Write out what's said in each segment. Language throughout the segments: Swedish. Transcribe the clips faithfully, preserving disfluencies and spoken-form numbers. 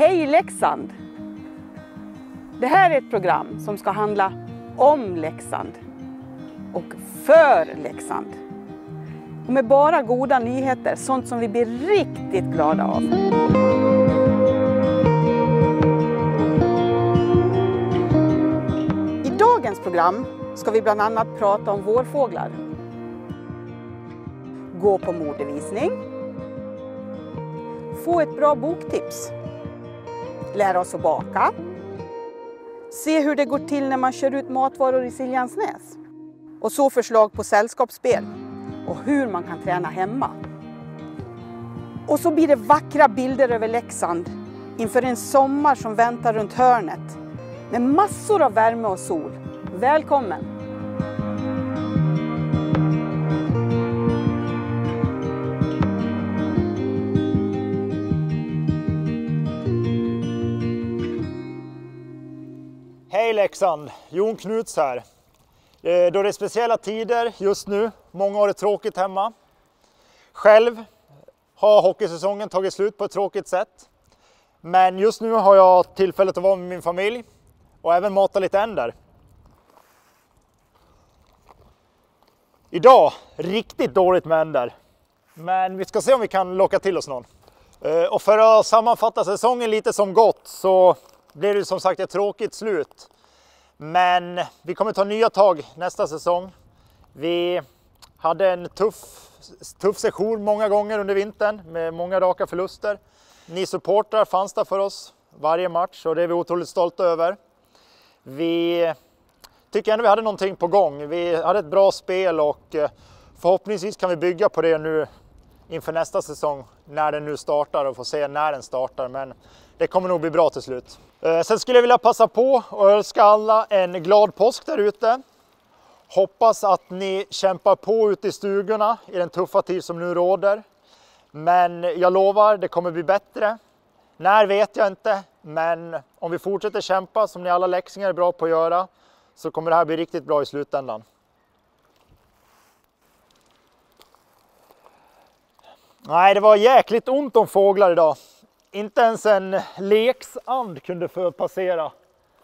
Hej Leksand! Det här är ett program som ska handla om Leksand och för Leksand. Och med bara goda nyheter, sånt som vi blir riktigt glada av. I dagens program ska vi bland annat prata om vårfåglar. Gå på modevisning. Få ett bra boktips. Lära oss att baka. Se hur det går till när man kör ut matvaror i Siljansnäs. Och så förslag på sällskapsspel. Och hur man kan träna hemma. Och så blir det vackra bilder över Leksand inför en sommar som väntar runt hörnet. Med massor av värme och sol. Välkommen! Hej Leksand, Jon Knuts här. Då det är speciella tider just nu, många har det tråkigt hemma. Själv har hockeysäsongen tagit slut på ett tråkigt sätt. Men just nu har jag tillfället att vara med min familj och även mata lite änder. Idag, riktigt dåligt med änder. Men vi ska se om vi kan locka till oss någon. Och för att sammanfatta säsongen lite som gott så blir det som sagt ett tråkigt slut. Men vi kommer ta nya tag nästa säsong. Vi hade en tuff, tuff session många gånger under vintern med många raka förluster. Ni supportrar fanns där för oss varje match och det är vi otroligt stolta över. Vi tycker ändå vi hade någonting på gång. Vi hade ett bra spel och förhoppningsvis kan vi bygga på det nu inför nästa säsong när den nu startar och få se när den startar. Men det kommer nog bli bra till slut. Sen skulle jag vilja passa på och önska alla en glad påsk där ute. Hoppas att ni kämpar på ute i stugorna i den tuffa tid som nu råder. Men jag lovar, det kommer bli bättre. När vet jag inte, men om vi fortsätter kämpa som ni alla leksingar är bra på att göra så kommer det här bli riktigt bra i slutändan. Nej, det var jäkligt ont om fåglar idag. Inte ens en leksand kunde få passera.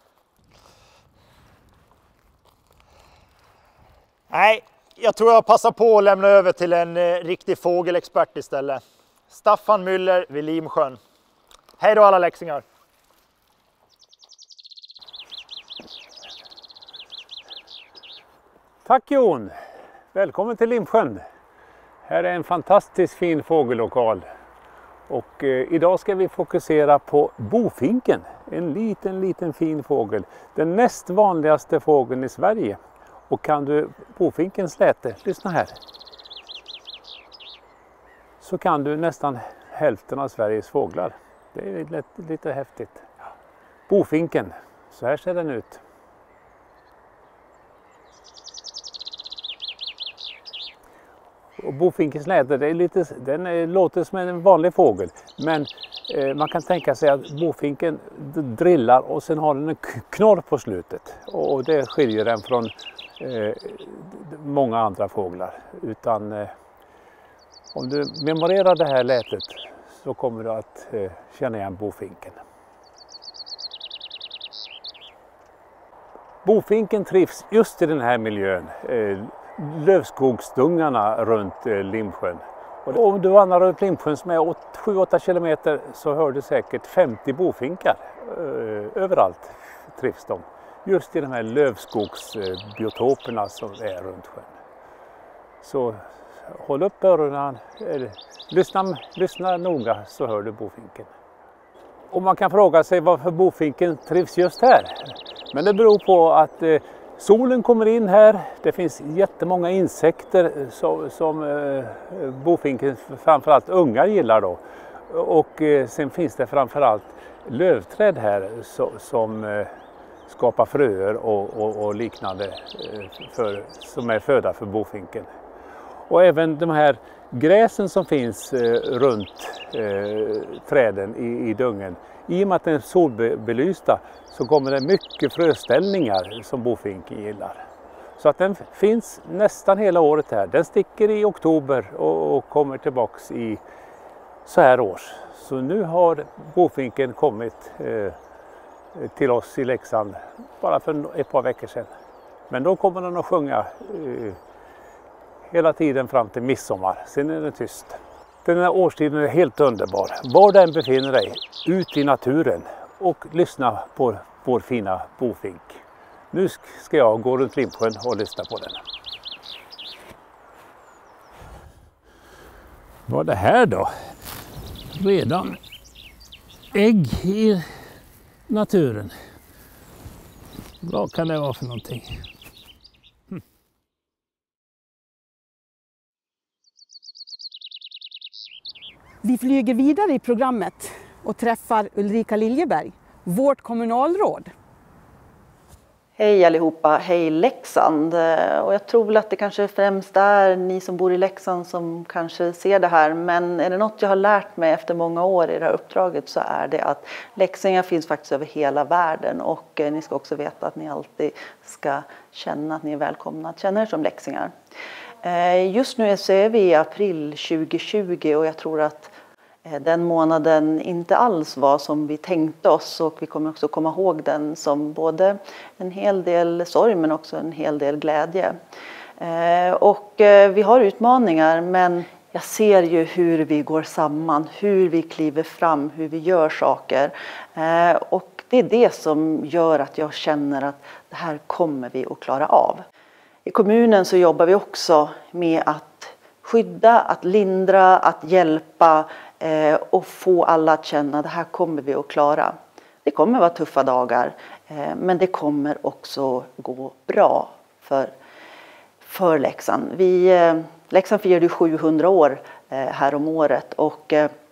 Nej, jag tror jag passar på att lämna över till en eh, riktig fågelexpert istället. Staffan Müller vid Limsjön. Hej då alla leksingar! Tack Jon! Välkommen till Limsjön. Här är en fantastiskt fin fågellokal. Och eh, idag ska vi fokusera på bofinken. En liten, liten fin fågel. Den näst vanligaste fågeln i Sverige. Och kan du bofinkens läte, lyssna här. Så kan du nästan hälften av Sveriges fåglar. Det är lite, lite häftigt. Bofinken, så här ser den ut. Och bofinkens läte, det är lite, den är, låter som en vanlig fågel. Men eh, man kan tänka sig att bofinken drillar och sen har den en knorr på slutet. Och det skiljer den från eh, många andra fåglar. Utan eh, om du memorerar det här lätet så kommer du att eh, känna igen bofinken. Bofinken trivs just i den här miljön. Eh, lövskogsdungarna runt eh, Limsjön. Och om du vandrar runt Limsjön som är sju åtta kilometer så hör du säkert femtio bofinkar. Eh, överallt trivs de. Just i de här lövskogsbiotoperna eh, som är runt sjön. Så håll upp öronen, eller, lyssna, lyssna noga så hör du bofinken. Och man kan fråga sig varför bofinken trivs just här. Men det beror på att eh, solen kommer in här, det finns jättemånga insekter som, som eh, bofinken, framförallt unga, gillar då. Och eh, sen finns det framförallt lövträd här så, som eh, skapar fröer och, och, och liknande eh, för, som är föda för bofinken. Och även de här gräsen som finns eh, runt eh, träden i, i dungen, i och med att den är solbelysta så kommer det mycket fröställningar som bofinken gillar. Så att den finns nästan hela året här. Den sticker i oktober och, och kommer tillbaks i så här års. Så nu har bofinken kommit eh, till oss i Leksand bara för ett par veckor sedan. Men då kommer den att sjunga eh, hela tiden fram till midsommar. Sen är den tyst. Den här årstiden är helt underbar. Var den befinner dig, ut i naturen och lyssna på vår fina bofink. Nu ska jag gå runt Limsjön och lyssna på den. Vad är det här då? Redan ägg i naturen. Vad kan det vara för någonting? Hm. Vi flyger vidare i programmet och träffar Ulrika Liljeberg, vårt kommunalråd. Hej allihopa, hej Leksand. Och jag tror väl att det kanske främst är ni som bor i Leksand som kanske ser det här. Men är det något jag har lärt mig efter många år i det här uppdraget så är det att leksingar finns faktiskt över hela världen. Och ni ska också veta att ni alltid ska känna att ni är välkomna att känna er som leksingar. Just nu så är vi i april tjugo tjugo och jag tror att den månaden inte alls var som vi tänkte oss och vi kommer också komma ihåg den som både en hel del sorg men också en hel del glädje. Och vi har utmaningar men jag ser ju hur vi går samman, hur vi kliver fram, hur vi gör saker. Och det är det som gör att jag känner att det här kommer vi att klara av. I kommunen så jobbar vi också med att skydda, att lindra, att hjälpa och få alla att känna att det här kommer vi att klara. Det kommer vara tuffa dagar men det kommer också gå bra för, för Leksand. Vi, Leksand firade sjuhundra år här om året och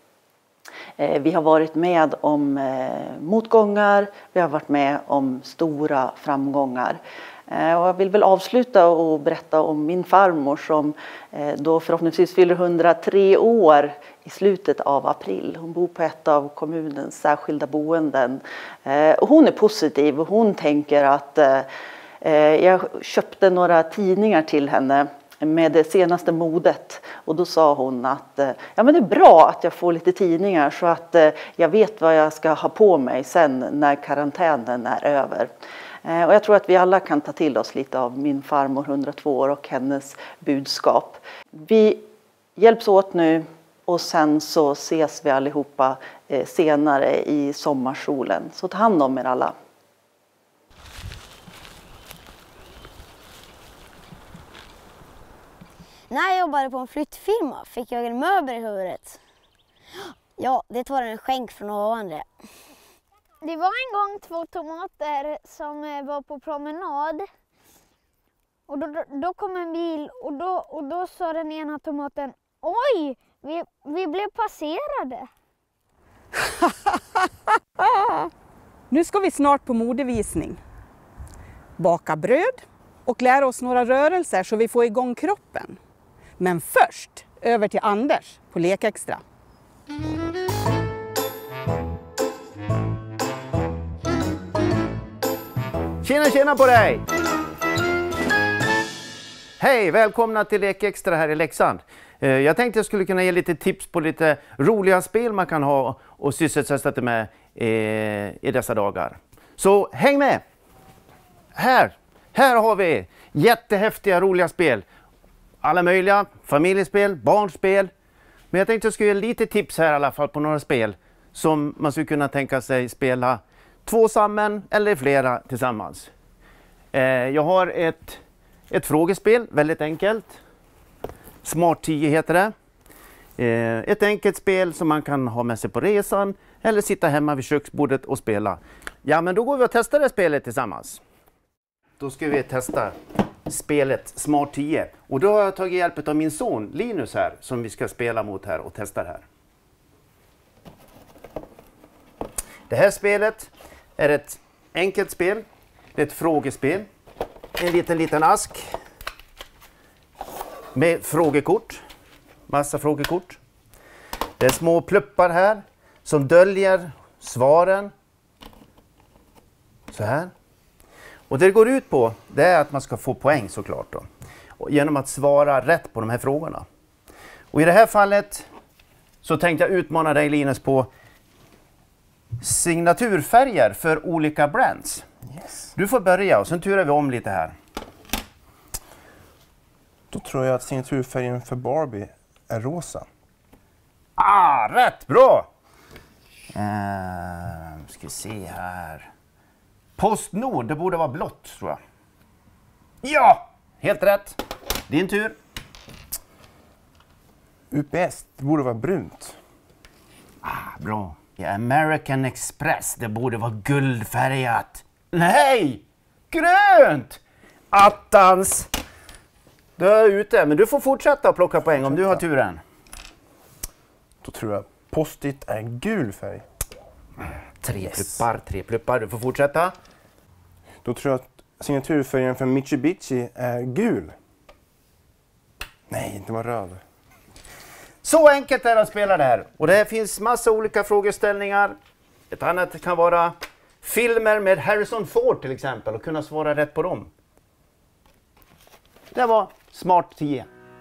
vi har varit med om motgångar, vi har varit med om stora framgångar. Och jag vill väl avsluta och berätta om min farmor som då förhoppningsvis fyller hundratre år i slutet av april. Hon bor på ett av kommunens särskilda boenden. Och hon är positiv och hon tänker att jag köpte några tidningar till henne med det senaste modet. Och då sa hon att ja, men det är bra att jag får lite tidningar så att jag vet vad jag ska ha på mig sen när karantänen är över. Och jag tror att vi alla kan ta till oss lite av min farmor hundratvå år och hennes budskap. Vi hjälps åt nu och sen så ses vi allihopa senare i sommarsolen. Så ta hand om er alla. När jag jobbade på en flyttfirma fick jag en möbel i huvudet. Ja, det var en skänk från ovan det. Det var en gång två tomater som var på promenad. Och då, då, då kom en bil och då, och då sa den ena tomaten: oj, vi, vi blev passerade. Nu ska vi snart på modevisning. Baka bröd och lära oss några rörelser så vi får igång kroppen. Men först över till Anders på Lekextra. Tjena, tjena på dig! Hej, välkomna till Lekextra här i Leksand. Jag tänkte jag skulle kunna ge lite tips på lite roliga spel man kan ha och sysselsätta sig med i dessa dagar. Så häng med! Här, här har vi jättehäftiga roliga spel. Alla möjliga, familjespel, barnspel. Men jag tänkte jag skulle ge lite tips här i alla fall på några spel som man skulle kunna tänka sig spela två samman eller flera tillsammans. Eh, jag har ett, ett frågespel, väldigt enkelt. Smart tio heter det. Eh, ett enkelt spel som man kan ha med sig på resan eller sitta hemma vid köksbordet och spela. Ja, men då går vi och testar det spelet tillsammans. Då ska vi testa spelet Smart tio. Och då har jag tagit hjälp av min son Linus här som vi ska spela mot här och testa det här. Det här spelet är ett enkelt spel. Det är ett frågespel. En liten liten ask med frågekort. Massa frågekort. Det är små pluppar här som döljer svaren. Så här. Och det det går ut på, det är att man ska få poäng såklart då. Och genom att svara rätt på de här frågorna. Och i det här fallet så tänkte jag utmana dig, Linus, på signaturfärger för olika brands. Yes. Du får börja och sen turar vi om lite här. Då tror jag att signaturfärgen för Barbie är rosa. Ah, rätt! Bra! Uh, ska se här. Postnord, det borde vara blått, tror jag. Ja! Helt rätt. Din tur. U P S, det borde vara brunt. Ah, bra. Ja, American Express, det borde vara guldfärgat. Nej! Grönt! Attans! Du är ute, men du får fortsätta att plocka poäng om du har turen. Då tror jag Post-it är en gul färg. Tre Yes. pluppar, tre pluppar. Du får fortsätta. Då tror jag att signaturfärgen för Mitsubishi är gul. Nej, det var röd. Så enkelt är det att spela det här. Och det finns massa olika frågeställningar. Ett annat kan vara filmer med Harrison Ford till exempel och kunna svara rätt på dem. Det var Smart tio.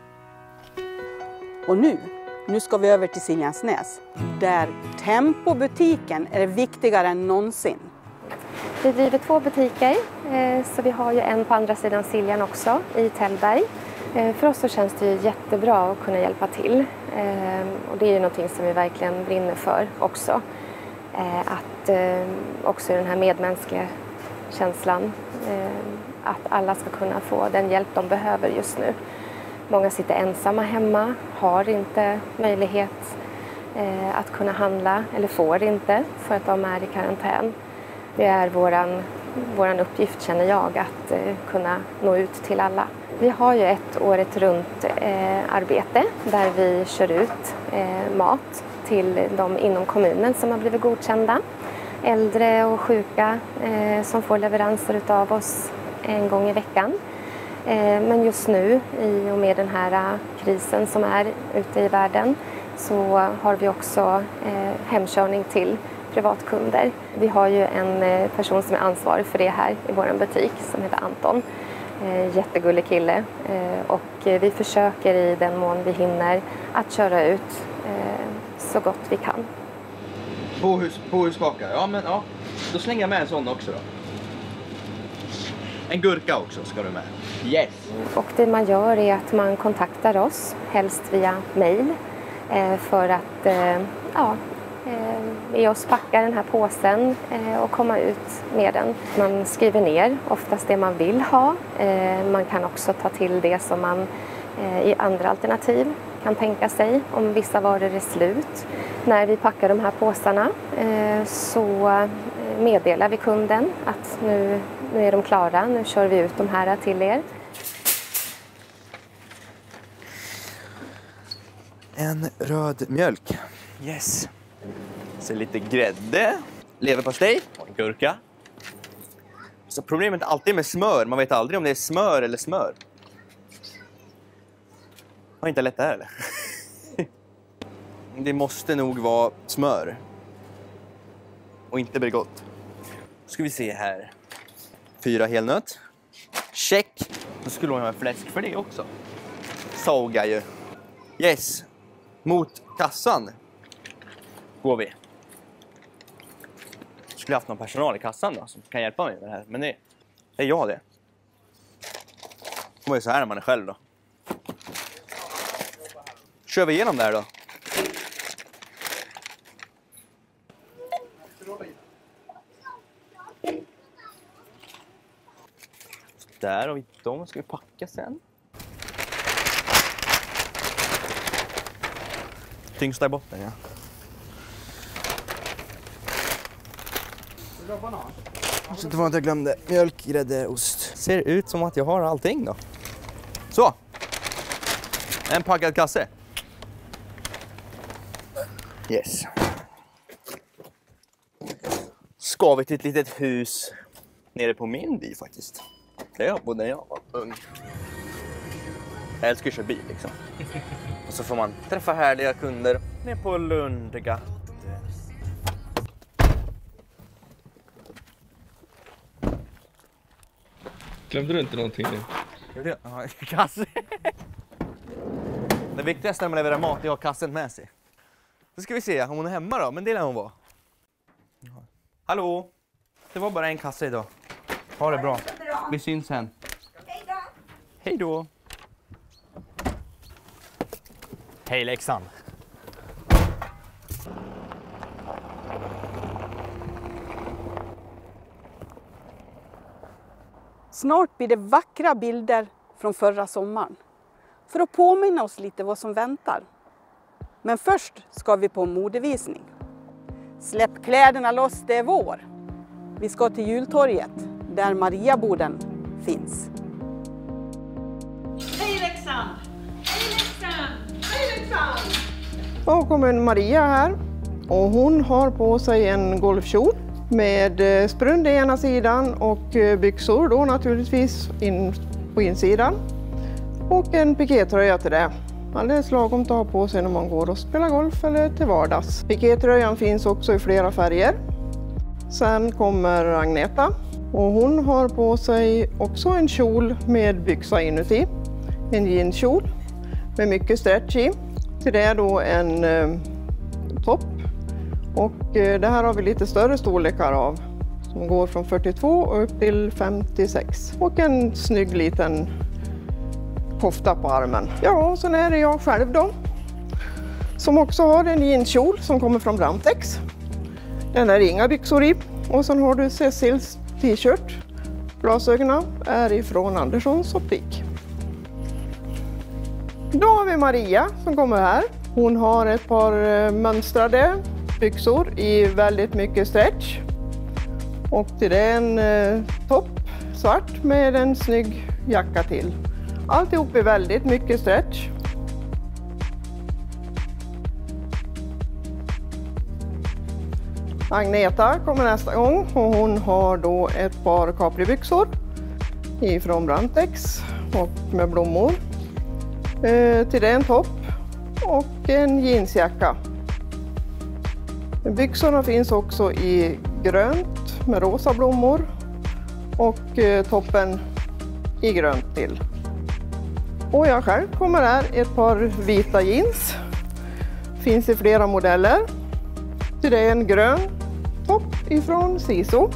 Och nu, nu ska vi över till Siljansnäs, där Tempobutiken är viktigare än någonsin. Vi driver två butiker, så vi har ju en på andra sidan Siljan också, i Tällberg. För oss så känns det ju jättebra att kunna hjälpa till. Och det är ju någonting som vi verkligen brinner för också. Att också den här medmänskliga känslan, att alla ska kunna få den hjälp de behöver just nu. Många sitter ensamma hemma, har inte möjlighet att kunna handla eller får inte för att de är i karantän. Det är våran, våran uppgift, känner jag, att eh, kunna nå ut till alla. Vi har ju ett året runt eh, arbete där vi kör ut eh, mat till de inom kommunen som har blivit godkända. Äldre och sjuka eh, som får leveranser utav oss en gång i veckan. Eh, men just nu, i och med den här uh, krisen som är ute i världen, så har vi också eh, hemkörning till privatkunder. Vi har ju en person som är ansvarig för det här i vår butik som heter Anton. Jättegullig kille, och vi försöker i den mån vi hinner att köra ut så gott vi kan. Påhus, påhuskaka, ja men ja, då slänger jag med en sån också då. En gurka också ska du med. Yes! Och det man gör är att man kontaktar oss, helst via mail, för att ja, be oss packa den här påsen och komma ut med den. Man skriver ner oftast det man vill ha. Man kan också ta till det som man i andra alternativ kan tänka sig om vissa varor är slut. När vi packar de här påsarna så meddelar vi kunden att nu, nu är de klara, nu kör vi ut de här till er. En röd mjölk. Yes. Så lite grädde, leverpastej och en gurka. Så problemet är alltid med smör. Man vet aldrig om det är smör eller smör. Har inte lätt det här eller? Det måste nog vara smör. Och inte Bregott. Då ska vi se här. Fyra helnöt. Check. Då skulle hon ha fläsk för det också. Såg jag ju. Yes. Mot kassan går vi. Skulle haft någon personal i kassan då som kan hjälpa mig med det här. Men det, det är jag det. Det är så här när man är själv då. Kör vi igenom det här då. Där och de ska vi packa sen. Tyngst där i botten, ja. Så det var att jag glömde mjölk, grädde, ost. Ser ut som att jag har allting då. Så. En packad kasse. Yes. Ska vi till ett litet hus nere på min by faktiskt. Det jag bodde när jag var ung. Jag älskar att köra bil liksom. Och så får man träffa härliga kunder nere på Lundgate. Glömde du inte någonting nu? Gjorde jag? Ja, kasse. Det viktigaste när man levererar mat är att ha kassen med sig. Då ska vi se om hon är hemma då, men det lär hon vara. Hallå! Det var bara en kassa idag. Ha det bra. Vi syns sen. Hej då! Hej då! Hej Leksand! Snart blir det vackra bilder från förra sommaren. För att påminna oss lite vad som väntar. Men först ska vi på modevisning. Släpp kläderna loss, det är vår. Vi ska till jultorget, där Mariaboden finns. Hej Leksand! Hej Leksand! Hej Leksand! Då kommer Maria här och hon har på sig en golfkjol med sprund i ena sidan och byxor då naturligtvis in på insidan. Och en pikétröja till det. Alldeles lagom att ha på sig när man går och spelar golf eller till vardags. Pikétröjan finns också i flera färger. Sen kommer Agneta och hon har på sig också en kjol med byxa inuti. En jeanskjol med mycket stretch i. Till det då en eh, topp. Och eh, det här har vi lite större storlekar av. Som går från fyrtiotvå upp till femtiosex. Och en snygg liten kofta på armen. Ja, och sen är det jag själv då. Som också har en jeanskjol som kommer från Brantex. Den är inga byxor i. Och sen har du Cecils t-shirt. Glasögonen är ifrån Anderssons optik. Då har vi Maria som kommer här. Hon har ett par mönstrade byxor i väldigt mycket stretch. Och till det en eh, topp, svart med en snygg jacka till. Alltihop är väldigt mycket stretch. Agneta kommer nästa gång och hon har då ett par capribyxor ifrån Brantex och med blommor. Eh, till det en topp och en jeansjacka. Byxorna finns också i grönt med rosa blommor och eh, toppen i grönt till. Och jag själv kommer här ett par vita jeans. Finns i flera modeller. Till det är en grön topp ifrån Siso.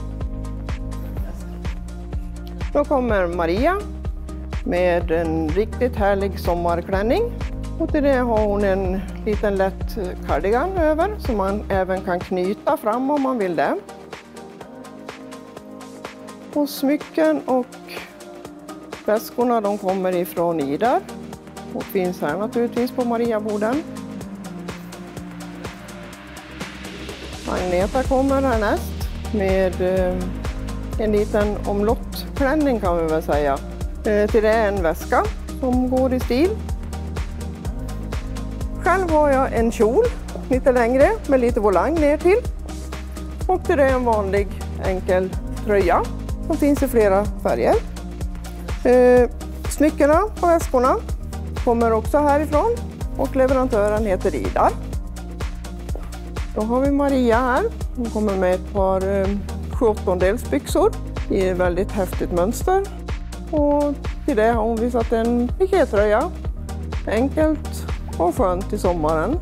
Då kommer Maria med en riktigt härlig sommarklänning. Och till det har hon en liten lätt cardigan över som man även kan knyta fram om man vill det. Och smycken och väskorna de kommer ifrån Idar och finns här naturligtvis på Mariaboden. Agneta kommer härnäst med en liten omlottklänning kan vi väl säga. Till det är en väska som går i stil. Själv har jag en kjol lite längre med lite volang ner till. Och till det är en vanlig enkel tröja som finns i flera färger. Eh, smyckena på väskorna kommer också härifrån och leverantören heter Idar. Då har vi Maria här. Hon kommer med ett par eh, sjutton-dels byxor i väldigt häftigt mönster. Och till det har hon visat en pikétröja. Enkelt och skönt i sommaren.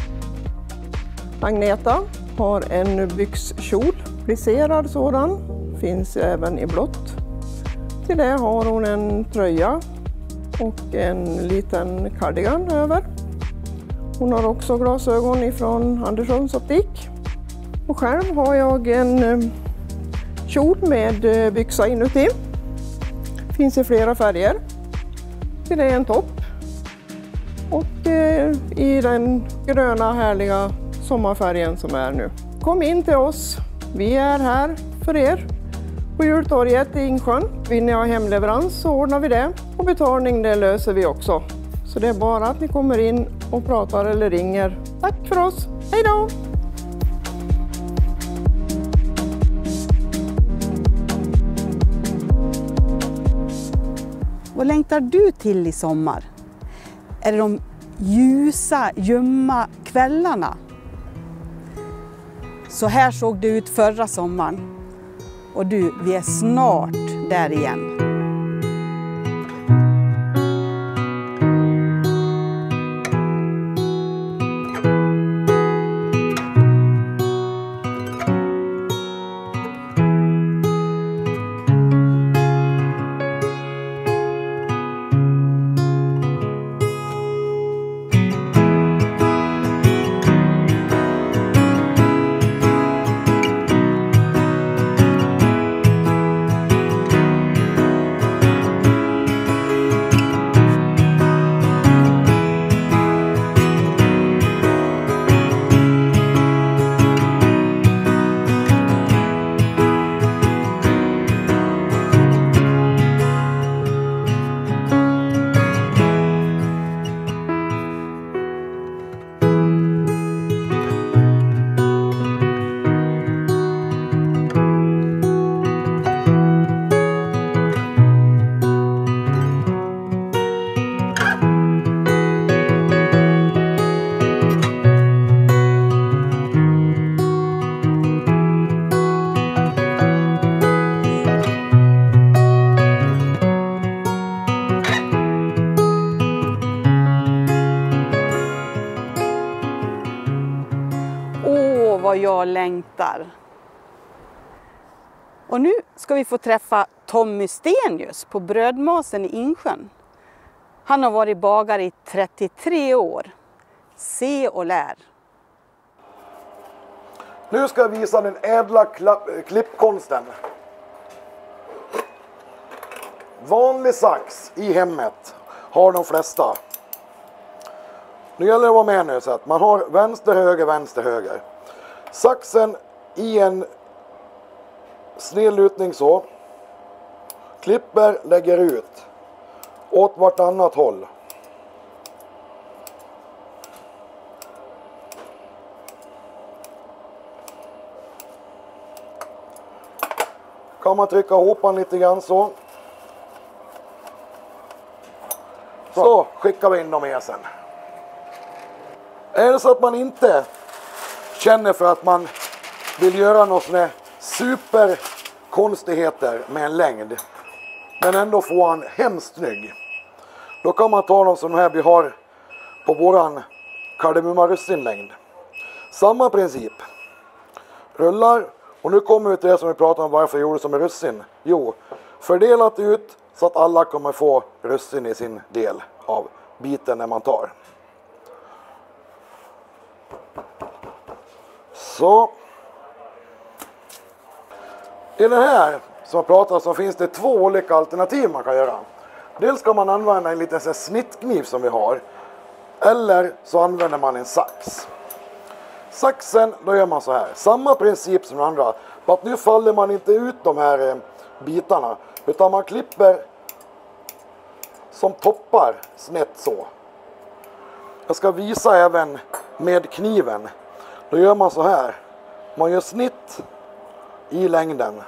Agneta har en byxkjol, plisserad sådan. Finns även i blått. Till det har hon en tröja och en liten cardigan över. Hon har också glasögon ifrån Anderssons optik. Och själv har jag en kjol med byxa inuti. Finns i flera färger. Till det är en topp. Och i den gröna härliga sommarfärgen som är nu. Kom in till oss. Vi är här för er. På jultorget i Insjön. Vill ni ha hemleverans så ordnar vi det. Och betalning det löser vi också. Så det är bara att ni kommer in och pratar eller ringer. Tack för oss. Hej då! Vad längtar du till i sommar? Är det de ljusa, ljumma kvällarna? Så här såg det ut förra sommaren. Och du, vi är snart där igen. hästar. Och nu ska vi få träffa Tommy Stenius på Brödmasen i Insjön. Han har varit bagare i trettiotre år. Se och lär. Nu ska jag visa den ädla klippkonsten. Vanlig sax i hemmet har de flesta. Nu gäller det att vara med nu så att man har vänster, höger, vänster, höger. Saxen i en snedlutning så. Klipper, lägger ut. Åt vartannat håll. Kan man trycka hopan lite grann så. Så skickar vi in dem i sen. Är det så att man inte känner för att man vill göra något sån här superkonstigheter med en längd, men ändå få en hemskt snygg, då kan man ta dem som här vi har på våran kardemummarussinlängd. Samma princip. Rullar. Och nu kommer vi till det som vi pratade om, varför jag gjorde som en russin. Jo, fördelat ut så att alla kommer få russin i sin del av biten när man tar. Så. I det här som jag pratade om så finns det två olika alternativ man kan göra. Dels ska man använda en liten så här snittkniv som vi har. Eller så använder man en sax. Saxen, då gör man så här. Samma princip som andra. För att nu faller man inte ut de här eh, bitarna. Utan man klipper som toppar snett så. Jag ska visa även med kniven. Då gör man så här. Man gör snitt i längden.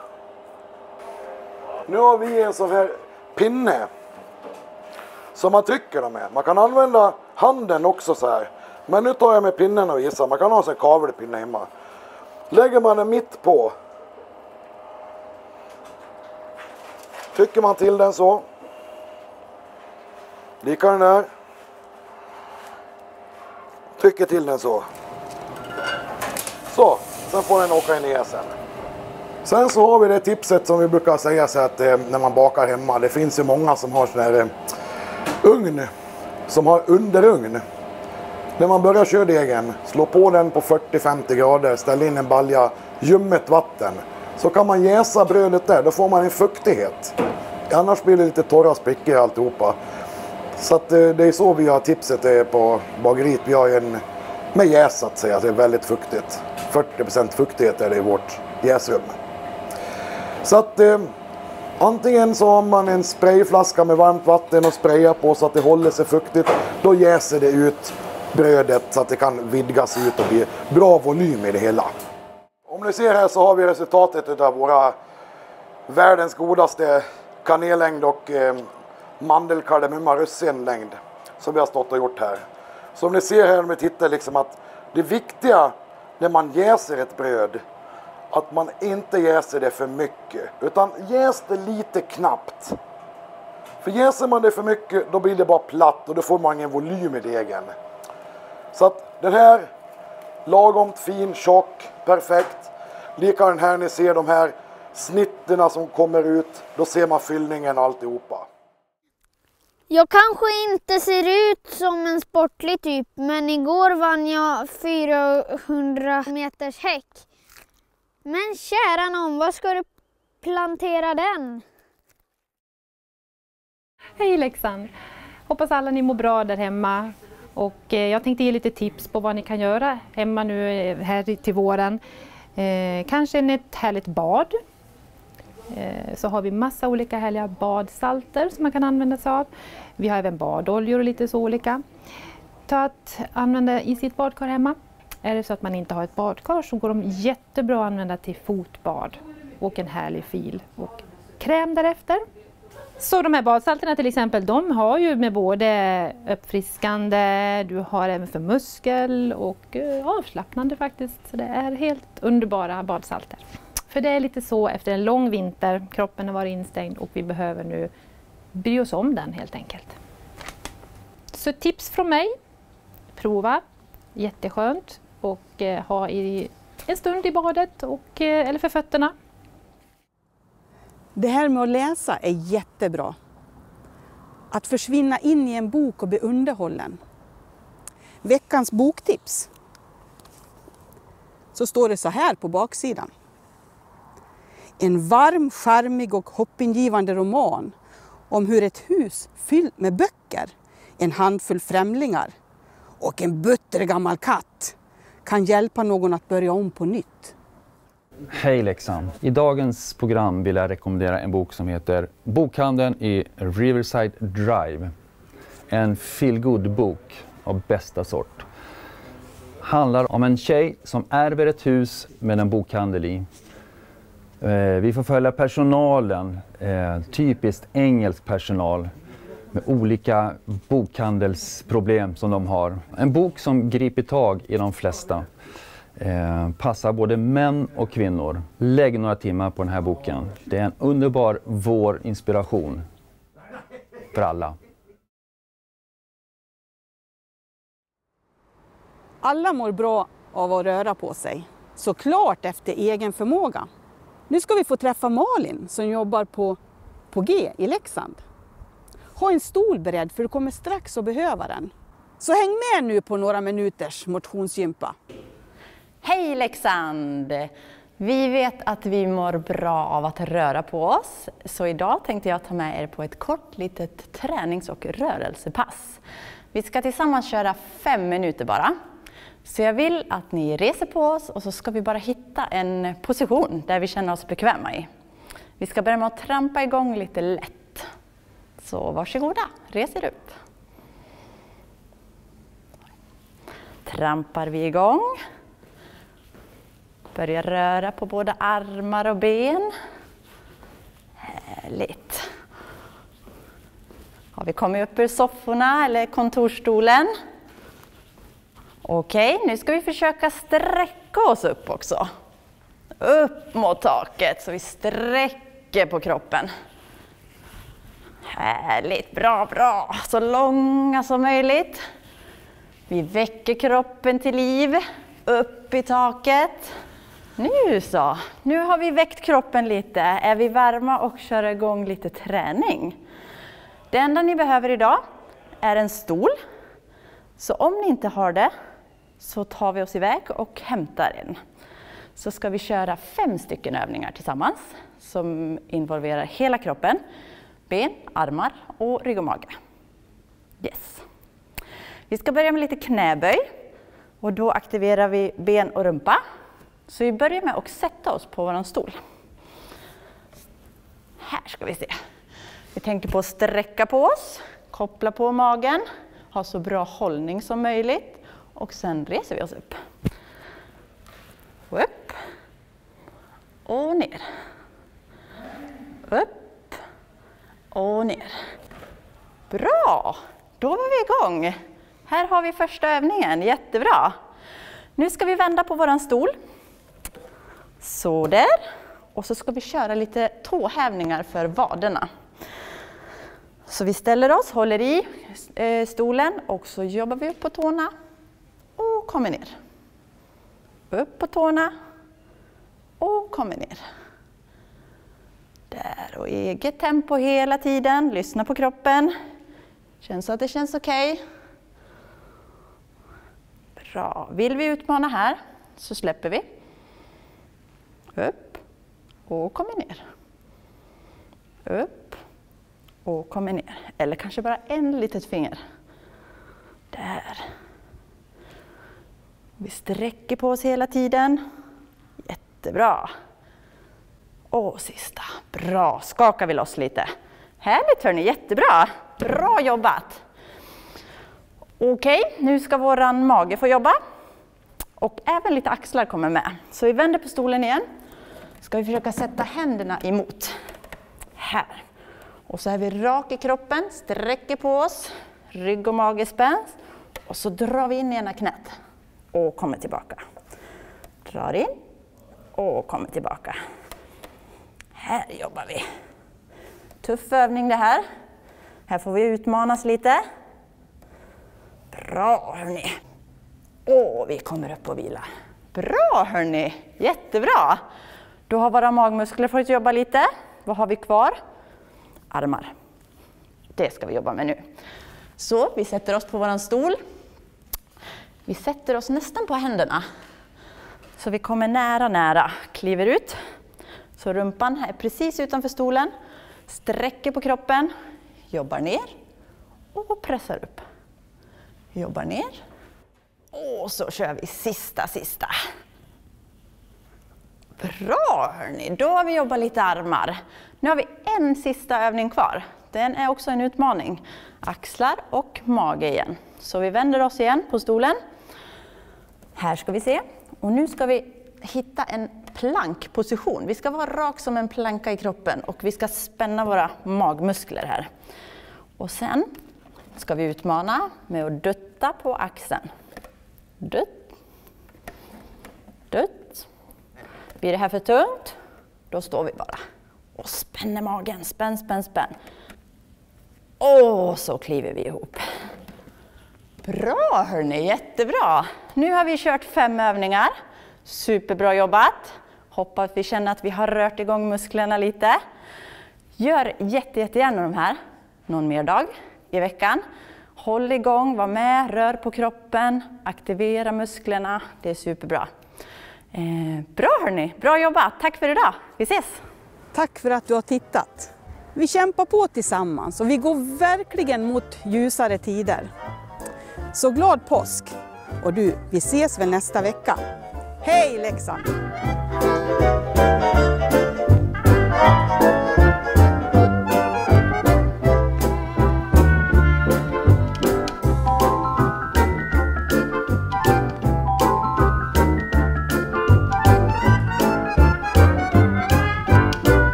Nu har vi en sån här pinne. Som man trycker dem med. Man kan använda handen också så här. Men nu tar jag med pinnen och visar. Man kan ha en sån här kavelpinne hemma. Lägger man den mitt på. Trycker man till den så. Lika den där. Trycker till den så. Så. Sen får den åka in i sen. Sen så har vi det tipset som vi brukar säga så att eh, när man bakar hemma. Det finns ju många som har sån här eh, ugn. Som har underugn. När man börjar köra degen, slå på den på fyrtio till femtio grader, ställ in en balja ljummet vatten. Så kan man jäsa brödet där, då får man en fuktighet. Annars blir det lite torra sprickor i alltihopa. Så att det är så vi har tipset är på bageriet. Vi har en med jäs att säga, det är väldigt fuktigt. fyrtio procent fuktighet är det i vårt jäsrum. Så att eh, antingen så har man en sprayflaska med varmt vatten och sprayar på så att det håller sig fuktigt. Då jäser det ut brödet så att det kan vidgas ut och bli bra volym i det hela. Om ni ser här så har vi resultatet av våra världens godaste kanellängd och eh, mandelkardemumma russinlängd som vi har stått och gjort här. Så om ni ser här när vi tittar liksom att det viktiga när man jäser ett bröd, att man inte jäser det för mycket utan jäs det lite knappt. För jäser man det för mycket då blir det bara platt och då får man ingen volym i degen. Så att den här lagomt fin, tjock, perfekt. Lika den här ni ser de här snitterna som kommer ut. Då ser man fyllningen och alltihopa. Jag kanske inte ser ut som en sportlig typ, men igår vann jag fyrahundra meters häck. Men kära någon, vad ska du plantera den? Hej Leksand! Hoppas alla ni mår bra där hemma. Och jag tänkte ge lite tips på vad ni kan göra hemma nu här till våren. Eh, kanske ett härligt bad. Eh, så har vi massa olika härliga badsalter som man kan använda sig av. Vi har även badoljor och lite så olika. Ta att använda i sitt badkar hemma. Är det så att man inte har ett badkar så går de jättebra att använda till fotbad. Och en härlig fil och kräm därefter. Så de här badsalterna till exempel, de har ju med både uppfriskande, du har även för muskel och uh, avslappnande faktiskt. Så det är helt underbara badsalter. För det är lite så efter en lång vinter, kroppen har varit instängd och vi behöver nu bry oss om den helt enkelt. Så tips från mig, prova, jätteskönt och uh, ha i en stund i badet och, eller för fötterna. Det här med att läsa är jättebra. Att försvinna in i en bok och bli underhållen. Veckans boktips. Så står det så här på baksidan. En varm, charmig och hoppingivande roman om hur ett hus fyllt med böcker, en handfull främlingar och en butter gammal katt kan hjälpa någon att börja om på nytt. Hej Leksand! I dagens program vill jag rekommendera en bok som heter Bokhandeln i Riverside Drive. En feel-good-bok av bästa sort. Handlar om en tjej som ärver ett hus med en bokhandel i. Vi får följa personalen, typiskt engelsk personal med olika bokhandelsproblem som de har. En bok som griper tag i de flesta. Eh, passar både män och kvinnor. Lägg några timmar på den här boken. Det är en underbar vårinspiration för alla. Alla mår bra av att röra på sig. Såklart efter egen förmåga. Nu ska vi få träffa Malin som jobbar på, på G i Leksand. Ha en stol beredd för du kommer strax att behöva den. Så häng med nu på några minuters motionsgympa. Hej Leksand! Vi vet att vi mår bra av att röra på oss. Så idag tänkte jag ta med er på ett kort litet tränings- och rörelsepass. Vi ska tillsammans köra fem minuter bara. Så jag vill att ni reser på oss och så ska vi bara hitta en position där vi känner oss bekväma i. Vi ska börja med att trampa igång lite lätt. Så varsågoda, res er upp. Trampar vi igång. Börja röra på både armar och ben. Härligt. Har vi kommit upp ur sofforna eller kontorstolen? Okej, nu ska vi försöka sträcka oss upp också. Upp mot taket så vi sträcker på kroppen. Härligt, bra, bra. Så långa som möjligt. Vi väcker kroppen till liv. Upp i taket. Nu så, nu har vi väckt kroppen lite. Är vi varma och kör igång lite träning. Det enda ni behöver idag är en stol. Så om ni inte har det så tar vi oss iväg och hämtar en. Så ska vi köra fem stycken övningar tillsammans som involverar hela kroppen. Ben, armar och rygg och mage. Yes. Vi ska börja med lite knäböj. Och då aktiverar vi ben och rumpa. Så vi börjar med att sätta oss på vår stol. Här ska vi se. Vi tänker på att sträcka på oss, koppla på magen, ha så bra hållning som möjligt och sen reser vi oss upp. Upp och ner. Upp och ner. Bra! Då var vi igång. Här har vi första övningen, jättebra. Nu ska vi vända på våran stol. Så där. Och så ska vi köra lite tåhävningar för vaderna. Så vi ställer oss, håller i stolen och så jobbar vi upp på tårna och kommer ner. Upp på tårna och kommer ner. Där, och eget tempo hela tiden. Lyssna på kroppen. Känns så att det känns okej. Okay. Bra. Vill vi utmana här så släpper vi. Upp och kommer ner. Upp och kommer ner. Eller kanske bara en litet finger. Där. Vi sträcker på oss hela tiden. Jättebra. Och sista. Bra. Skakar vi loss lite. Härligt hörni, jättebra. Bra jobbat. Okej, nu ska våran mage få jobba. Och även lite axlar kommer med. Så vi vänder på stolen igen. Ska vi försöka sätta händerna emot. Här. Och så är vi rak i kroppen, sträcker på oss. Rygg och mage spänns. Och så drar vi in i ena knät. Och kommer tillbaka. Drar in. Och kommer tillbaka. Här jobbar vi. Tuff övning det här. Här får vi utmanas lite. Bra hörni. Och vi kommer upp och vila. Bra hörni, jättebra. Då har våra magmuskler fått jobba lite. Vad har vi kvar? Armar. Det ska vi jobba med nu. Så vi sätter oss på våran stol. Vi sätter oss nästan på händerna. Så vi kommer nära, nära. Kliver ut. Så rumpan är precis utanför stolen. Sträcker på kroppen. Jobbar ner. Och pressar upp. Jobbar ner. Och så kör vi sista, sista. Bra hörni, då har vi jobbat lite armar. Nu har vi en sista övning kvar. Den är också en utmaning. Axlar och mage igen. Så vi vänder oss igen på stolen. Här ska vi se. Och nu ska vi hitta en plankposition. Vi ska vara rak som en planka i kroppen och vi ska spänna våra magmuskler här. Och sen ska vi utmana med att dutta på axeln. Dutt. Dutt. Blir det här för tungt, då står vi bara och spänner magen. Spänn, spänn, spänn. Och så kliver vi ihop. Bra hörni, jättebra. Nu har vi kört fem övningar. Superbra jobbat. Hoppas vi känner att vi har rört igång musklerna lite. Gör jätte, jättegärna de här någon mer dag i veckan. Håll igång, var med, rör på kroppen, aktivera musklerna. Det är superbra. Eh, bra hörni, bra jobbat. Tack för idag. Vi ses! Tack för att du har tittat. Vi kämpar på tillsammans och vi går verkligen mot ljusare tider. Så glad påsk! Och du, vi ses väl nästa vecka. Hej Leksand!